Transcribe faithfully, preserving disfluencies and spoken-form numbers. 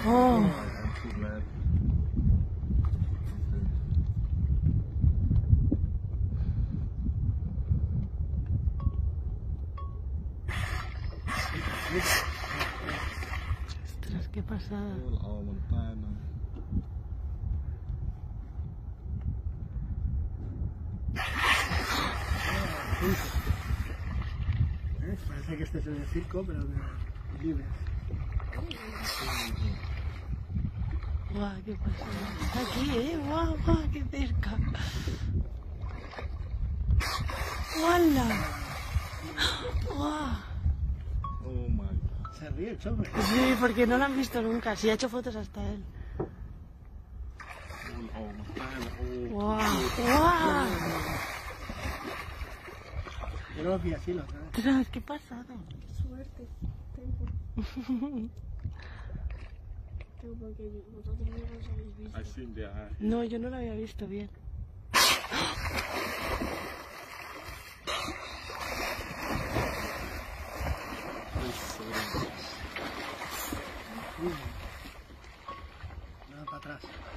Oh. Ostras, qué pasada. ¿Eh? Parece que este es el circo, pero de libres. Guau, qué pasada. Está aquí, eh. Guau, guau, qué cerca. ¡Hola! ¡Guau! Oh my God. Se ríe el chofer. Sí, porque no lo han visto nunca. Sí, ha hecho fotos hasta él. ¡Guau! ¡Guau! Yo no lo vi así, lo sabes. ¡Ostras, qué pasada! Qué suerte tengo. Tengo porque vosotros no los habéis visto. No, yo no lo había visto bien. Nada para atrás.